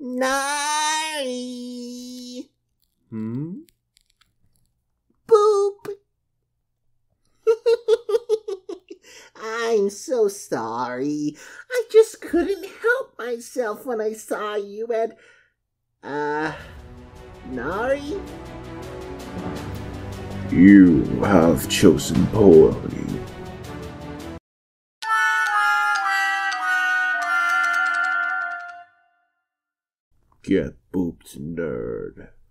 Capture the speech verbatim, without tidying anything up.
Nari! Hmm? Boop! I'm so sorry. I just couldn't help myself when I saw you and... Uh... Nari? You have chosen poorly. Get booped, nerd.